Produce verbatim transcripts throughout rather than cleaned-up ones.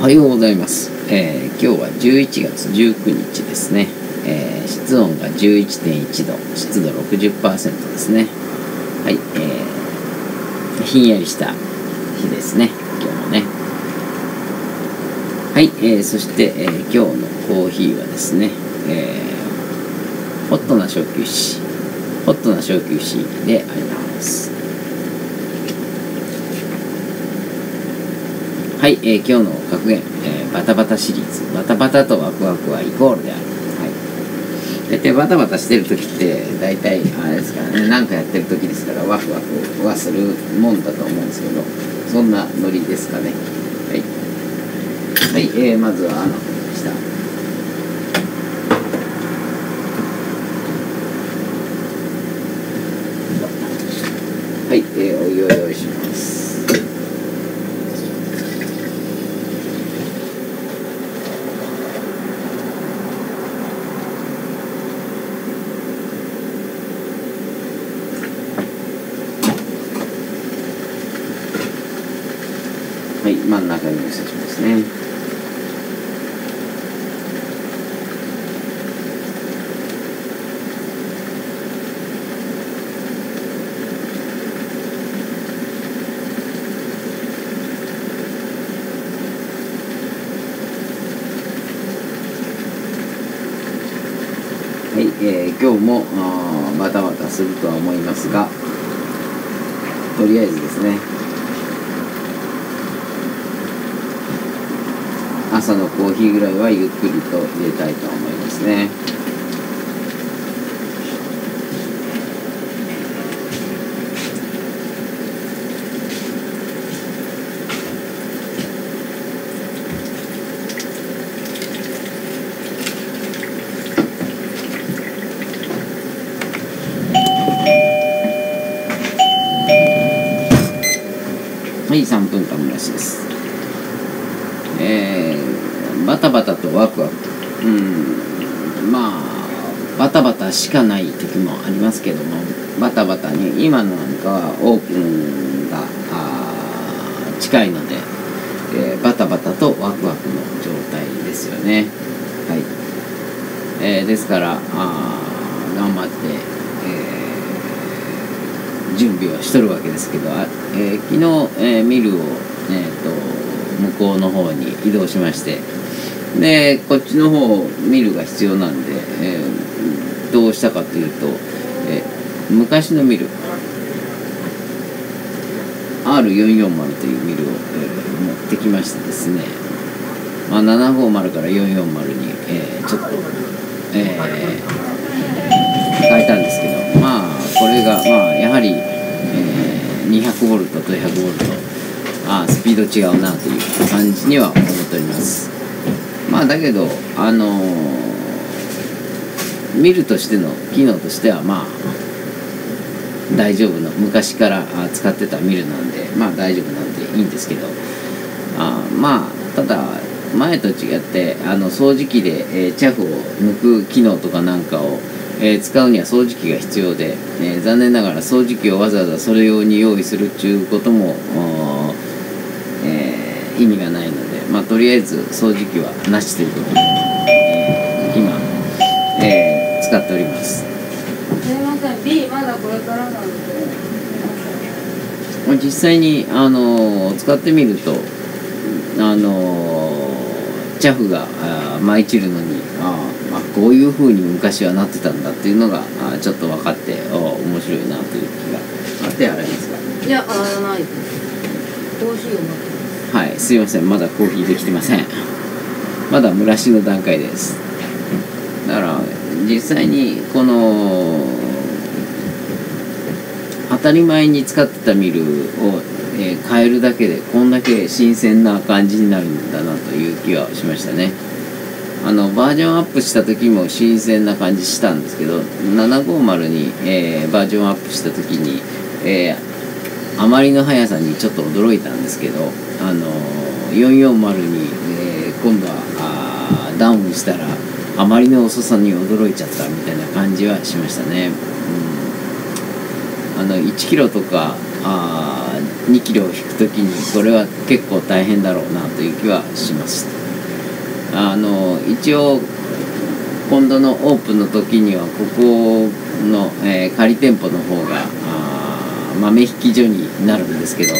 はようございます。えー、今日はじゅういちがつじゅうくにちですね。えー、室温が じゅういってんいちど、湿度 ろくじゅっパーセント ですね。はい、えー、ひんやりした日ですね、今日もね。はい、えー、そして、えー、今日のコーヒーはですね、えー、ホットな小休止、ホットな小休止であります。はい、えー、今日の格言、えー、バタバタシリーズ、バタバタとワクワクはイコールである。はい。大体バタバタしてる時って大体あれですからね、何かやってる時ですからワクワクはするもんだと思うんですけど、そんなノリですかね。はい。はい、えー、まずはあの下。はい、えー、お湯を用意します。はい、真ん中に差しますね。はい、えー、今日もあバタバタするとは思いますが、とりあえずですね、朝のコーヒーぐらいはゆっくりと入れたいと思いますね。はい、さんぷんかん蒸らしです。えー、バタバタとワクワク、うん、まあバタバタしかない時もありますけども、バタバタに今のなんかはオープンが近いので、えー、バタバタとワクワクの状態ですよね。はい、えー、ですからあ頑張って、えー、準備をしとるわけですけど、えー、昨日、えー、ミルを、えー、と向こうの方に移動しまして、でこっちの方ミルが必要なんで、えー、どうしたかというと、えー、昔のミル アールよんひゃくよんじゅう というミルを、えー、持ってきましてですね、まあ、ななひゃくごじゅうからよんひゃくよんじゅうに、えー、ちょっと、えー、変えたんですけど、まあこれがまあやはり、えー、にひゃくボルトとひゃくボルト、あスピード違うなという感じには思っております。まあだけどあのー、ミルとしての機能としてはまあ大丈夫の、昔から使ってたミルなんでまあ大丈夫なんでいいんですけど、あまあただ前と違ってあの掃除機で、えー、チャフを抜く機能とかなんかを、えー、使うには掃除機が必要で、えー、残念ながら掃除機をわざわざそれ用に用意するっていうこともえー、意味がないので、まあ、とりあえず掃除機はなしということで、えー、今、えー、使っております。 すいません、B まだこれからなんで、 実際に、あのー、使ってみると、あのー、チャフが舞い散るのにあ、まあ、こういう風に昔はなってたんだっていうのがあちょっと分かってお面白いなという気が。手洗いますか？ いや、洗わないです。コーヒーを待ってます。 はい、すいません、まだコーヒーできてません。まだ蒸らしの段階です。だから実際にこの当たり前に使ってたミルを、えー、変えるだけでこんだけ新鮮な感じになるんだなという気はしましたね。あのバージョンアップした時も新鮮な感じしたんですけど、ななひゃくごじゅうに、えー、バージョンアップした時に、えーあまりの速さにちょっと驚いたんですけど、あのー、よんひゃくよんじゅうに、えー、今度はあダウンしたらあまりの遅さに驚いちゃったみたいな感じはしましたね。うん、あのいちキロとかあにキロを引くときにこれは結構大変だろうなという気はします。あの一応今度のオープンの時にはここの、えー、仮店舗の方があ豆引き所になるんですけど、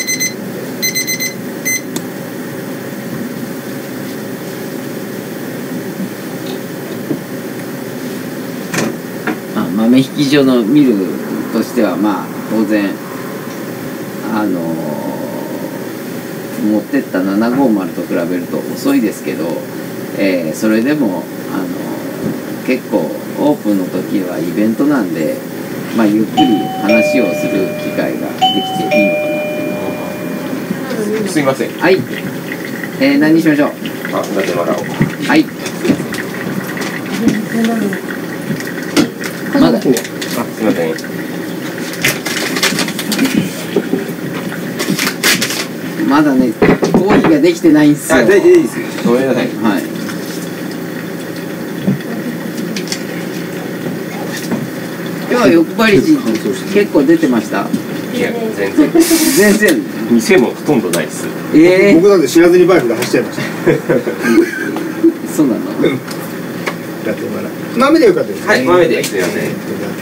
あ豆引き所のミルとしてはまあ当然あのー、持ってったななごーまると比べると遅いですけど、えー、それでも、あのー、結構オープンの時はイベントなんで、まあ、ゆっくり話をする機会ができていいのかなという。 すいません。 はい、えー、何にしましょう。 あ、なぜまらを。 はい。まだ。 あ、すいません。 まだね、コーヒーができてないんですよ。 あ、大丈夫です。ごめんなさい。 はい。今日は欲張り率結構出てました。 いや、全然。 全然。 店もほとんどないです。 ええー。 僕だって知らずにバイクで走っちゃいました。 そうなの。 だってまだ。豆でよかったですね。 はい、豆で。すいません。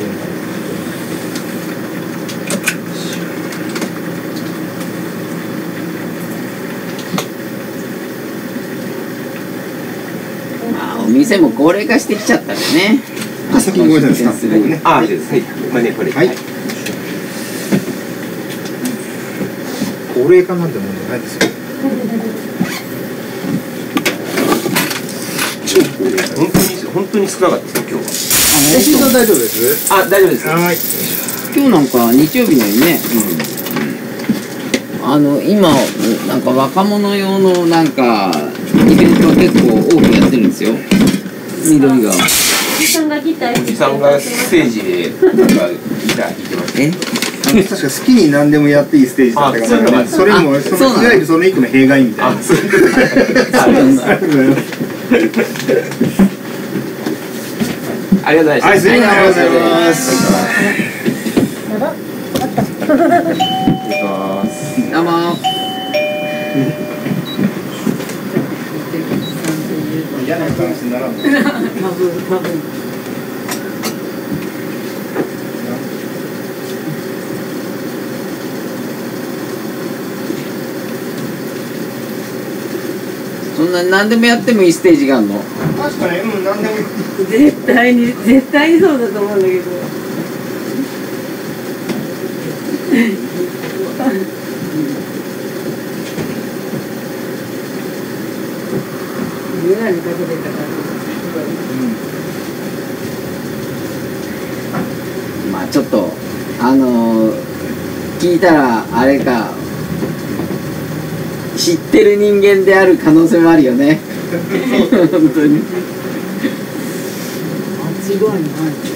まあお店も高齢化してきちゃったんでね。 あ、先にごめんなさい。 あ、です。はい。まあね、これ。 はい。高齢化なんてもんじゃないですよ。 超高齢化。本当に本当に少なかったですよ今日は。 え、新さん大丈夫です？ あ、大丈夫です。 はい。 今日なんか日曜日のようにね。うん、あの今なんか若者用のなんかイベントは結構多くやってるんですよ。緑が。 おじさんがギターおじさんがステージでなんかギター弾いてます。 え？ 確か好きに何でもやっていいステージだったから、それもそのいわゆるその一個の弊害みたいな。 そうなんだ。 ありがとうございました。 はい、すみません、ありがとうございます。 どうも。 嫌な話にならんの。 マブマブ。 そんな何でもやってもいいステージがあるの？ 確かに、うん、何でも。 絶対に絶対にそうだと思うんだけど。眼鏡かけてたから。 まあちょっとあのー、聞いたらあれか知ってる人間である可能性もあるよね。本当に。 間違いない。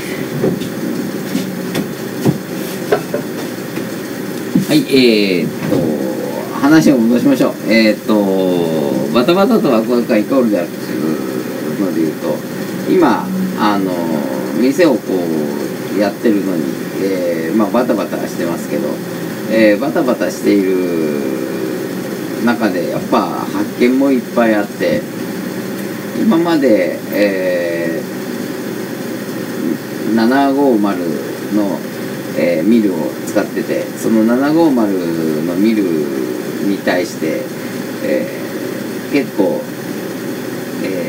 はい、えー、っと話を戻しましょう。えー、っとバタバタとワクワクがイコールであるというので言うと、今あの店をこうやってるのに、えーまあ、バタバタしてますけど、えー、バタバタしている中でやっぱ発見もいっぱいあって、今まで、えー、ななごーまるの、えー、ミルを使ってて、そのななごーまるのミルに対して、えー、結構、え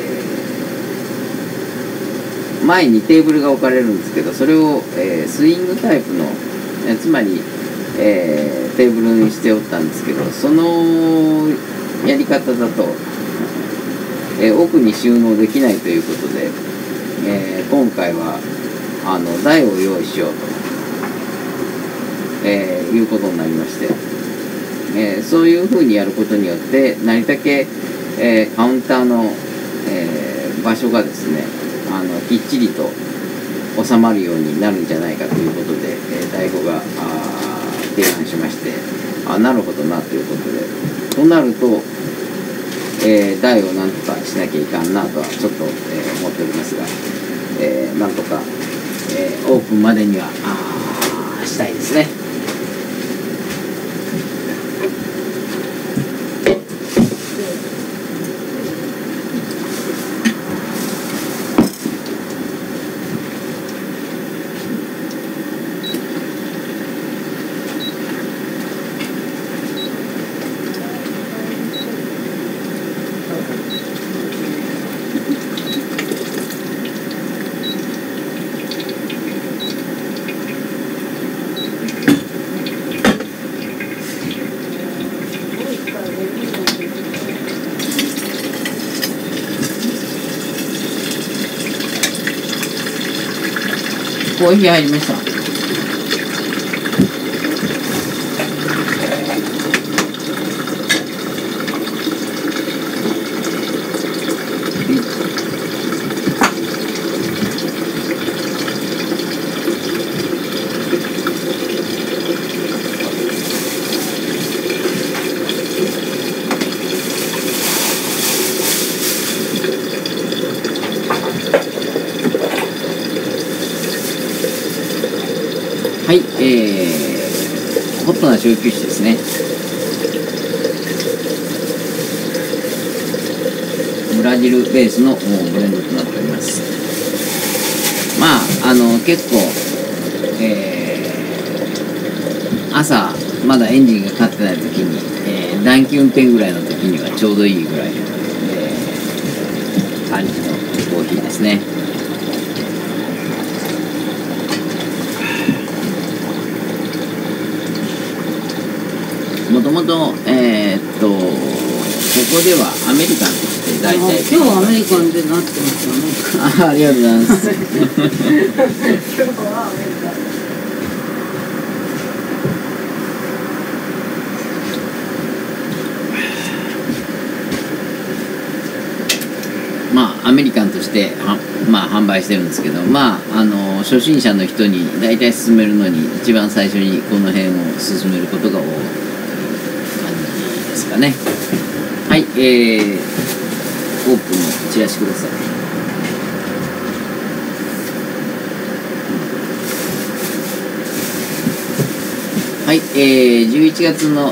ー、前にテーブルが置かれるんですけど、それを、えー、スイングタイプの、えー、つまりえー、テーブルにしておったんですけど、そのやり方だと、えー、奥に収納できないということで、えー、今回はあの台を用意しようと、えー、いうことになりまして、えー、そういうふうにやることによってなりたけ、えー、カウンターの、えー、場所がですね、あのきっちりと収まるようになるんじゃないかということで、えー、大悟があ提案しまして、あなるほどなということで、となると、えー、台をなんとかしなきゃいかんなとはちょっと、えー、思っておりますが、えー、なんとか、えー、オープンまでにはあしたいですね。 コーヒー入りました。はい、えー、ホットな小休止ですね。ブラジルベースのブレンドとなっております。まあ、あの、結構、えー、朝、まだエンジンがかかってない時に、えー、暖気運転ぐらいの時にはちょうどいいぐらいの、えー、感じのコーヒーですね。もともと、えー、っと、ここではアメリカンとして大体。 今日はアメリカンでなってますよね。 あ、ありがとうございます。 今日はアメリカン。 まあ、アメリカンとしては、まあ、販売してるんですけど、まあ、あの初心者の人に大体勧めるのに一番最初にこの辺を勧めることが多い感じですかね。はい、えー、オープンのチラシください。はい、えー、じゅういちがつの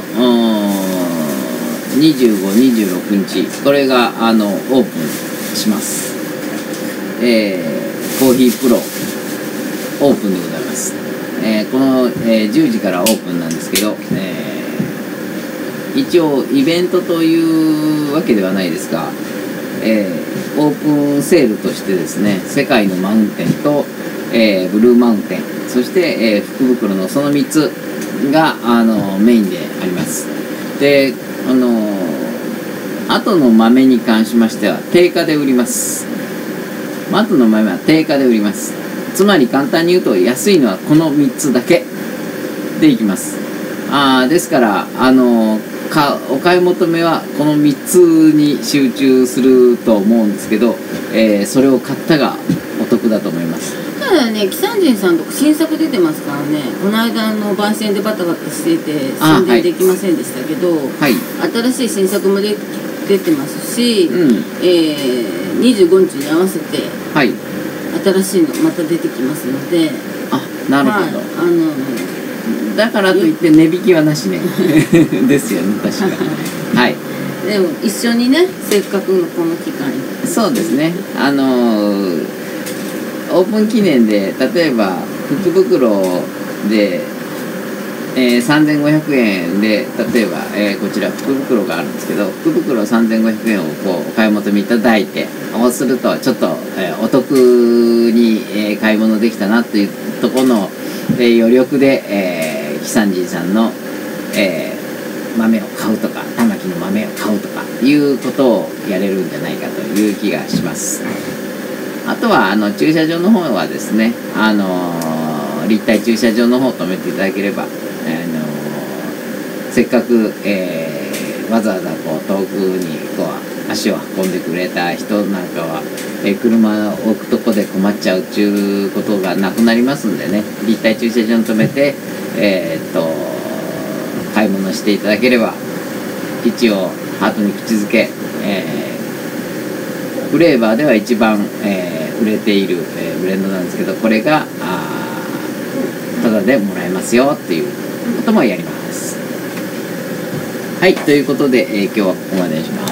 にじゅうご、にじゅうろくにち、これがあのオープンします。えー、コーヒープロオープンでございます。えー、この、えー、じゅうじからオープンなんですけど、えー、一応イベントというわけではないですが、えー、オープンセールとしてですね、世界のマウンテンと、えー、ブルーマウンテン、そして、えー、福袋のそのみっつがあのメインであります。で、あの後の豆に関しましては定価で売ります。後の豆は定価で売ります。つまり簡単に言うと安いのはこのみっつだけでいきます。あですからあのかお買い求めはこのみっつに集中すると思うんですけど、えー、それを買ったがお得だと思います。 ただね、キサンジンさんとか新作出てますからね。この間の番宣でバタバタしていて宣伝できませんでしたけど、はい、新しい新作も出出てますし、うん、えー、にじゅうごにちに合わせて、はい、新しいのまた出てきますので。 あ、なるほど、 はい、あのだからといって値引きはなしねですよね、確かにはいでも一緒にね、せっかくのこの機会に。 そうですね、あのー、オープン記念で例えば福袋で、えー、さんぜんごひゃくえんで例えば、えー、こちら福袋があるんですけど、福袋さんぜんごひゃくえんをこうお買い求めいただいて、そうするとちょっと、えー、お得に、えー、買い物できたなというところの、えー、余力で、えー、キサンジンさんの、えー、豆を買うとか玉木の豆を買うとかいうことをやれるんじゃないかという気がします。あとはあの駐車場の方はですね、あのー、立体駐車場の方を止めていただければ、あのー、せっかく、えー、わざわざこう遠くにこう足を運んでくれた人なんかは、えー、車を置くとこで困っちゃうっていうことがなくなりますんでね、立体駐車場に止めて、えー、っと買い物していただければ、一応ハートに口づけ、えーフレーバーでは一番、えー、売れている、えー、ブレンドなんですけど、これがタダでもらえますよっていうこともやります。はい、ということで、えー、今日はここまでにします。